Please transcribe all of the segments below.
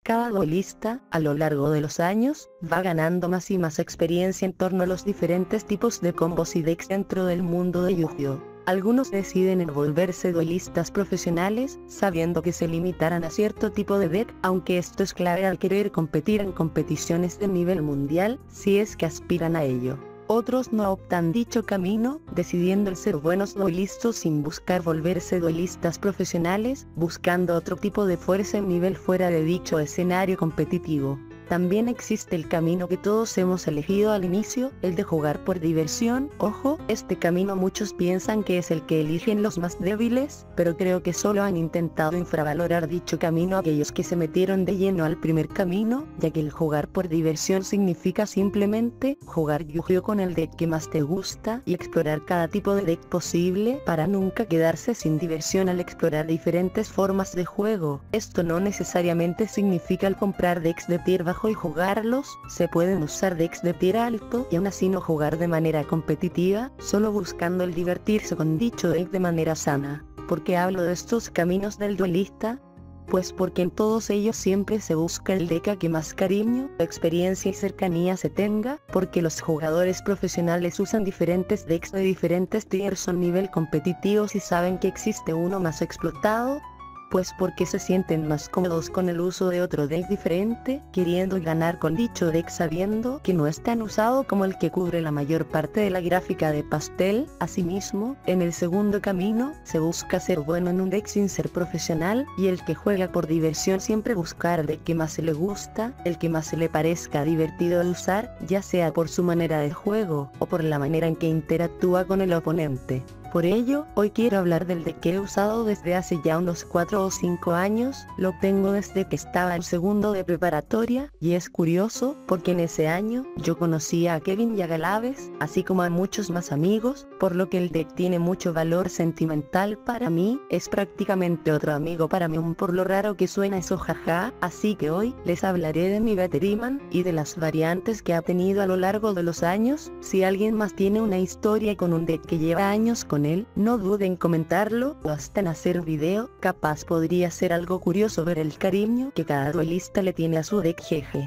Cada duelista, a lo largo de los años, va ganando más y más experiencia en torno a los diferentes tipos de combos y decks dentro del mundo de Yu-Gi-Oh! Algunos deciden en volverse duelistas profesionales, sabiendo que se limitarán a cierto tipo de deck, aunque esto es clave al querer competir en competiciones de nivel mundial, si es que aspiran a ello. Otros no optan dicho camino, decidiendo el ser buenos duelistas sin buscar volverse duelistas profesionales, buscando otro tipo de fuerza en nivel fuera de dicho escenario competitivo. También existe el camino que todos hemos elegido al inicio, el de jugar por diversión. Ojo, este camino muchos piensan que es el que eligen los más débiles, pero creo que solo han intentado infravalorar dicho camino aquellos que se metieron de lleno al primer camino, ya que el jugar por diversión significa simplemente jugar Yu-Gi-Oh! Con el deck que más te gusta y explorar cada tipo de deck posible para nunca quedarse sin diversión al explorar diferentes formas de juego. Esto no necesariamente significa el comprar decks de tier bajo y jugarlos, se pueden usar decks de tier alto y aún así no jugar de manera competitiva, solo buscando el divertirse con dicho deck de manera sana. ¿Por qué hablo de estos caminos del duelista? Pues porque en todos ellos siempre se busca el deck a que más cariño, experiencia y cercanía se tenga, porque los jugadores profesionales usan diferentes decks de diferentes tiers a nivel competitivos y saben que existe uno más explotado, pues porque se sienten más cómodos con el uso de otro deck diferente, queriendo ganar con dicho deck sabiendo que no es tan usado como el que cubre la mayor parte de la gráfica de pastel. Asimismo, en el segundo camino, se busca ser bueno en un deck sin ser profesional, y el que juega por diversión siempre buscar el deck que más se le gusta, el que más se le parezca divertido de usar, ya sea por su manera de juego, o por la manera en que interactúa con el oponente. Por ello, hoy quiero hablar del deck que he usado desde hace ya unos 4 o 5 años, lo tengo desde que estaba en segundo de preparatoria, y es curioso, porque en ese año, yo conocía a Kevin y a Galaves, así como a muchos más amigos, por lo que el deck tiene mucho valor sentimental para mí, es prácticamente otro amigo para mí, por lo raro que suena eso jaja, así que hoy, les hablaré de mi Batteriman, y de las variantes que ha tenido a lo largo de los años. Si alguien más tiene una historia con un deck que lleva años con él, no duden en comentarlo, o hasta en hacer un video, capaz podría ser algo curioso ver el cariño que cada duelista le tiene a su deck jeje.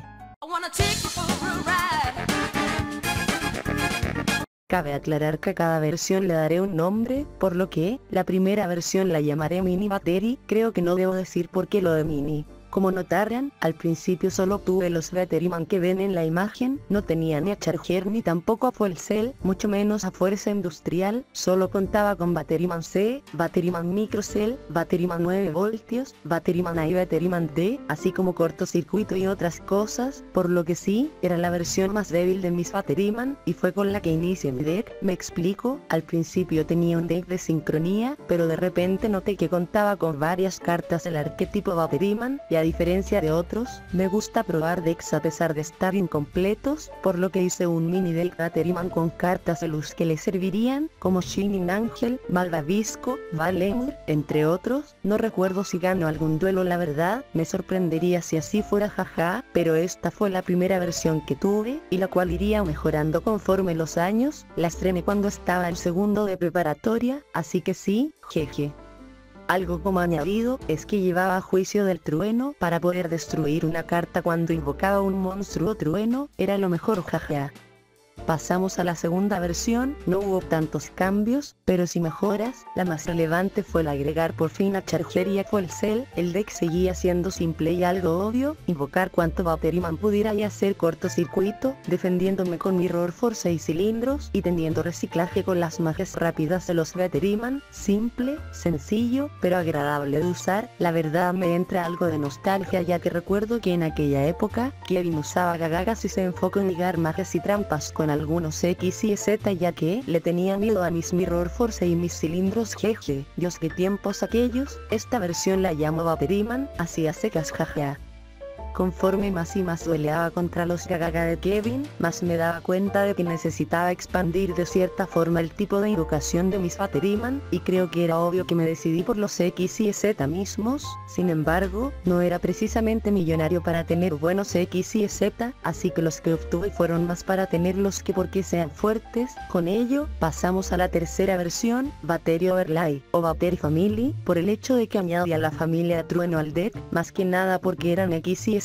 Cabe aclarar que a cada versión le daré un nombre, por lo que, la primera versión la llamaré Mini Battery, creo que no debo decir por qué lo de Mini. Como notarán, al principio solo tuve los Batteriman que ven en la imagen, no tenía ni a Charger ni tampoco a Fuel Cell, mucho menos a Fuerza Industrial, solo contaba con Batteriman C, Batteriman Microcell, Batteriman 9 voltios, Batteriman A y Batteriman D, así como cortocircuito y otras cosas, por lo que sí, era la versión más débil de mis Batteriman, y fue con la que inicié mi deck. Me explico, al principio tenía un deck de sincronía, pero de repente noté que contaba con varias cartas del arquetipo Batteriman, y a diferencia de otros, me gusta probar decks a pesar de estar incompletos, por lo que hice un mini deck Batteriman con cartas de luz que le servirían, como Shining Angel, Malvavisco, Valemur, entre otros. No recuerdo si ganó algún duelo, la verdad, me sorprendería si así fuera jaja, pero esta fue la primera versión que tuve, y la cual iría mejorando conforme los años. La estrené cuando estaba en segundo de preparatoria, así que sí, jeje. Algo como añadido, es que llevaba Juicio del Trueno para poder destruir una carta cuando invocaba un monstruo trueno, era lo mejor jaja. Pasamos a la segunda versión, no hubo tantos cambios, pero sí mejoras. La más relevante fue el agregar por fin a Charger y a Fuel Cell. El deck seguía siendo simple y algo obvio, invocar cuanto Batteriman pudiera y hacer cortocircuito, defendiéndome con Mirror Force y cilindros, y teniendo reciclaje con las magias rápidas de los Batteriman. Simple, sencillo, pero agradable de usar. La verdad me entra algo de nostalgia, ya que recuerdo que en aquella época, Kevin usaba gagagas y se enfocó en ligar magias y trampas con algunos X y Z, ya que le tenía miedo a mis Mirror Force y mis cilindros jeje. Dios, qué tiempos aquellos. Esta versión la llamo Batteriman, así a secas jaja. Conforme más y más dueleaba contra los Gagaga de Kevin, más me daba cuenta de que necesitaba expandir de cierta forma el tipo de invocación de mis Batteriman, y creo que era obvio que me decidí por los X y Z mismos. Sin embargo, no era precisamente millonario para tener buenos X y Z, así que los que obtuve fueron más para tenerlos que porque sean fuertes. Con ello, pasamos a la tercera versión, Battery Overlay, o Battery Family, por el hecho de que añadía la familia Trueno al deck, más que nada porque eran X y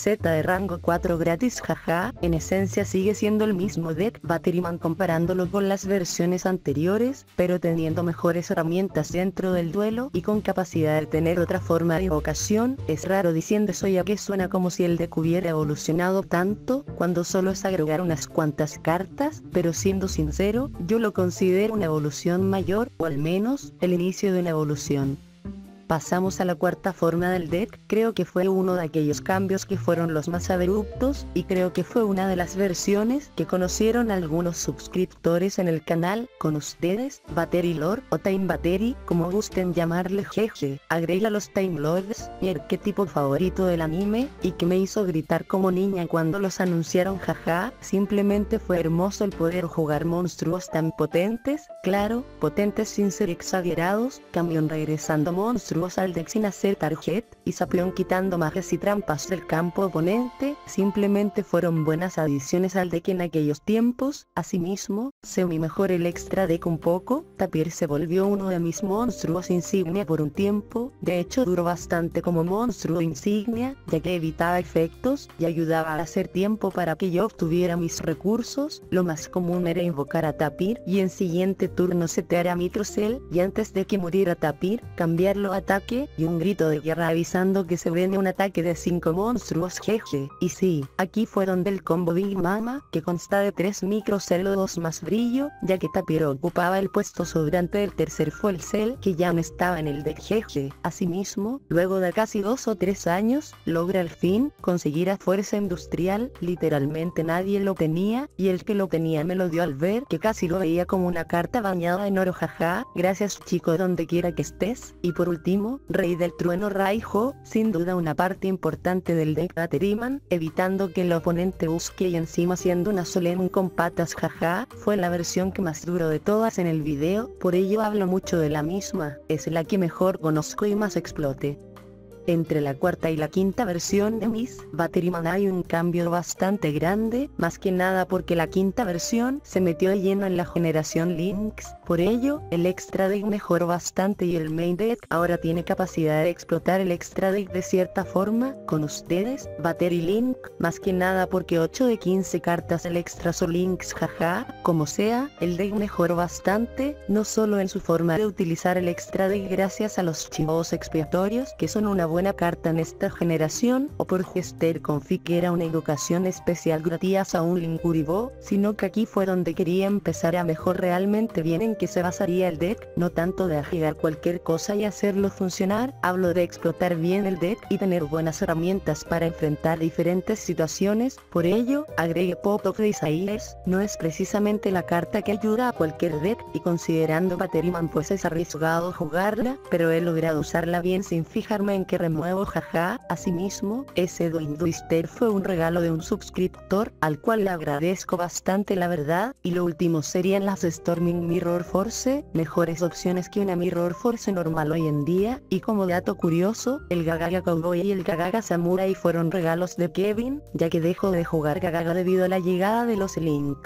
receta de rango 4 gratis, jaja. En esencia sigue siendo el mismo deck Batteryman comparándolo con las versiones anteriores, pero teniendo mejores herramientas dentro del duelo y con capacidad de tener otra forma de evocación. Es raro diciendo eso ya que suena como si el deck hubiera evolucionado tanto, cuando solo es agregar unas cuantas cartas, pero siendo sincero, yo lo considero una evolución mayor, o al menos, el inicio de una evolución. Pasamos a la cuarta forma del deck. Creo que fue uno de aquellos cambios que fueron los más abruptos, y creo que fue una de las versiones que conocieron algunos suscriptores en el canal. Con ustedes, Battery Lord o Time Battery, como gusten llamarle, jeje. Agrega los Time Lords, mi arquetipo favorito del anime, y que me hizo gritar como niña cuando los anunciaron, jaja. Simplemente fue hermoso el poder jugar monstruos tan potentes, claro, potentes sin ser exagerados, camión regresando monstruos al deck sin hacer target, y Sapión quitando magias y trampas del campo oponente. Simplemente fueron buenas adiciones al deck en aquellos tiempos. Asimismo, semi mejor el extra deck un poco. Tapir se volvió uno de mis monstruos insignia por un tiempo. De hecho duró bastante como monstruo insignia, ya que evitaba efectos y ayudaba a hacer tiempo para que yo obtuviera mis recursos. Lo más común era invocar a Tapir y en siguiente turno setear a Microcell, y antes de que muriera Tapir, cambiarlo a ataque y un grito de guerra avisando que se viene un ataque de 5 monstruos, jeje. Y sí, aquí fue donde el combo Big Mama, que consta de 3 Microcell o 2 más brillo, ya que Tapir ocupaba el puesto sobrante del tercer Full Cell que ya no estaba en el deck, jeje. Asimismo, luego de casi 2 o 3 años, logra al fin conseguir a Fuerza Industrial. Literalmente nadie lo tenía, y el que lo tenía me lo dio al ver que casi lo veía como una carta bañada en oro, jaja. Gracias chico donde quiera que estés. Y por último, Rey del Trueno Raiho, sin duda una parte importante del deck Batteryman, evitando que el oponente busque y encima siendo una Solemn con patas, jaja. Fue la versión que más duró de todas en el video, por ello hablo mucho de la misma, es la que mejor conozco y más explote. Entre la cuarta y la quinta versión de Miss Batteryman hay un cambio bastante grande, más que nada porque la quinta versión se metió de lleno en la generación Lynx. Por ello, el extra deck mejoró bastante y el main deck ahora tiene capacidad de explotar el extra deck de cierta forma. Con ustedes, Battery Link, más que nada porque 8 de 15 cartas del extra son Lynx, jaja. Como sea, el deck mejoró bastante, no solo en su forma de utilizar el extra deck gracias a los chivos expiatorios, que son una buena carta en esta generación, o por Gester Config que era una educación especial gracias a un Linkuribo, sino que aquí fue donde quería empezar a mejor realmente bien en que se basaría el deck, no tanto de agregar cualquier cosa y hacerlo funcionar. Hablo de explotar bien el deck y tener buenas herramientas para enfrentar diferentes situaciones. Por ello, agregué Pop of Desires, no es precisamente la carta que ayuda a cualquier deck, y considerando Batteryman pues es arriesgado jugarla, pero he logrado usarla bien sin fijarme en que remuevo, jaja. Asimismo, ese Duinduister fue un regalo de un suscriptor, al cual le agradezco bastante la verdad. Y lo último serían las Storming Mirror Force, mejores opciones que una Mirror Force normal hoy en día. Y como dato curioso, el Gagaga Cowboy y el Gagaga Samurai fueron regalos de Kevin, ya que dejó de jugar Gagaga debido a la llegada de los Lynx.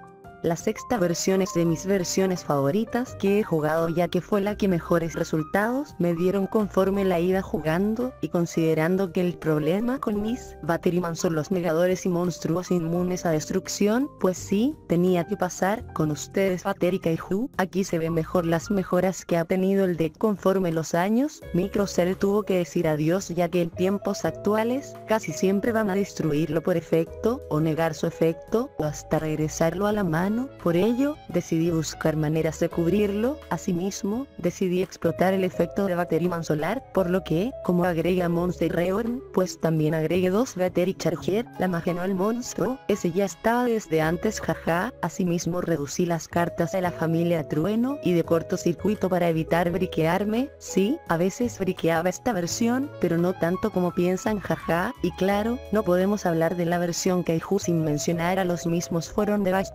La sexta versión es de mis versiones favoritas que he jugado, ya que fue la que mejores resultados me dieron conforme la iba jugando, y considerando que el problema con mis Batteryman son los negadores y monstruos inmunes a destrucción, pues sí, tenía que pasar. Con ustedes Battery Kaiju, aquí se ven mejor las mejoras que ha tenido el deck conforme los años. Microcell tuvo que decir adiós, ya que en tiempos actuales casi siempre van a destruirlo por efecto, o negar su efecto, o hasta regresarlo a la mano. Por ello, decidí buscar maneras de cubrirlo. Asimismo, decidí explotar el efecto de Batteryman Solar, por lo que, como agrega Monster Reborn, pues también agregué 2 Battery Charger, la magia no al monstruo, ese ya estaba desde antes, jaja. Asimismo reducí las cartas de la familia Trueno y de cortocircuito para evitar briquearme. Sí, a veces briqueaba esta versión, pero no tanto como piensan, jaja. Y claro, no podemos hablar de la versión Kaiju sin mencionar a los mismos, fueron de bastante ayuda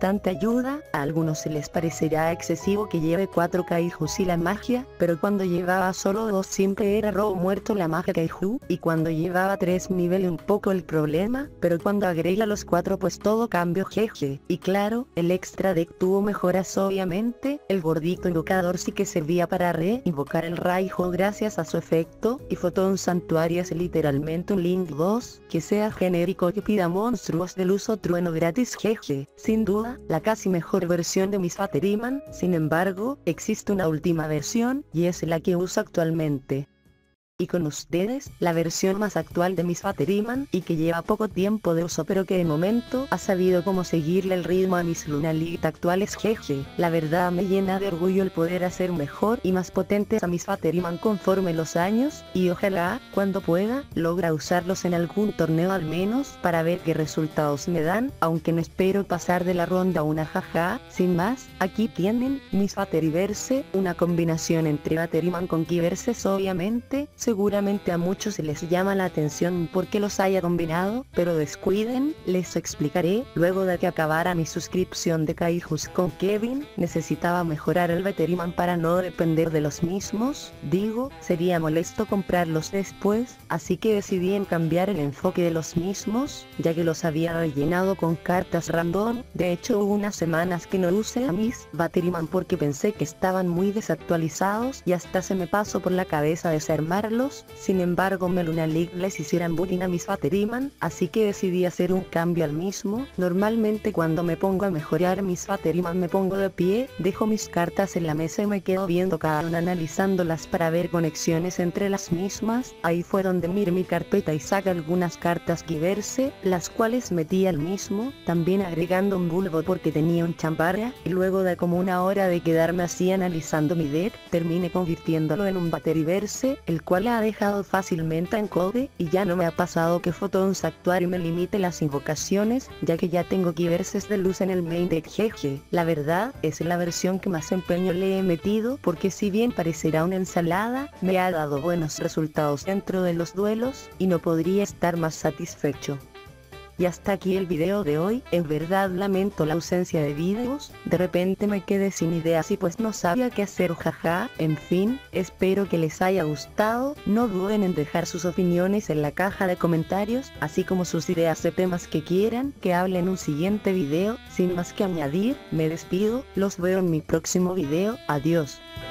ayuda. A algunos se les parecerá excesivo que lleve 4 kaijus y la magia, pero cuando llevaba solo 2 siempre era robo muerto la magia kaiju, y cuando llevaba 3 nivele un poco el problema, pero cuando agrega los 4 pues todo cambió, jeje. Y claro, el extra deck tuvo mejoras obviamente. El gordito invocador sí que servía para re-invocar el Raiho gracias a su efecto, y Fotón Santuario es literalmente un Link 2, que sea genérico que pida monstruos del uso trueno gratis, jeje. Sin duda, la casi mejor versión de Miss Batteriman. Sin embargo, existe una última versión, y es la que uso actualmente. Y con ustedes, la versión más actual de Miss Batteriman, y que lleva poco tiempo de uso pero que de momento ha sabido cómo seguirle el ritmo a mis Lunalight actuales, jeje. La verdad me llena de orgullo el poder hacer mejor y más potentes a Miss Batteriman conforme los años, y ojalá, cuando pueda, logra usarlos en algún torneo al menos, para ver qué resultados me dan, aunque no espero pasar de la ronda 1, jaja. Sin más, aquí tienen, Miss Batteriverse, una combinación entre Batteriman con Keyverses obviamente. Seguramente a muchos se les llama la atención porque los haya combinado, pero descuiden, les explicaré. Luego de que acabara mi suscripción de Kaijus con Kevin, necesitaba mejorar el Batteriman para no depender de los mismos. Digo, sería molesto comprarlos después, así que decidí en cambiar el enfoque de los mismos, ya que los había rellenado con cartas random. De hecho hubo unas semanas que no usé a mis Batteriman porque pensé que estaban muy desactualizados y hasta se me pasó por la cabeza desarmarlos. Sin embargo me Lunalight les hicieran bullying a mis Batteriman, así que decidí hacer un cambio al mismo. Normalmente cuando me pongo a mejorar mis Batteriman me pongo de pie, dejo mis cartas en la mesa y me quedo viendo cada una analizándolas para ver conexiones entre las mismas. Ahí fue donde miré mi carpeta y saqué algunas cartas Keyverse, las cuales metí al mismo, también agregando un bulbo porque tenía un chambarra, y luego de como una hora de quedarme así analizando mi deck, terminé convirtiéndolo en un Batteriverse, el cual ha dejado fácilmente en code, y ya no me ha pasado que Fotón Santuario me limite las invocaciones, ya que ya tengo Keyverses de luz en el main deck, jeje. La verdad, es la versión que más empeño le he metido, porque si bien parecerá una ensalada, me ha dado buenos resultados dentro de los duelos, y no podría estar más satisfecho. Y hasta aquí el video de hoy. En verdad lamento la ausencia de videos, de repente me quedé sin ideas y pues no sabía qué hacer, jaja. En fin, espero que les haya gustado. No duden en dejar sus opiniones en la caja de comentarios, así como sus ideas de temas que quieran que hable en un siguiente video. Sin más que añadir, me despido, los veo en mi próximo video, adiós.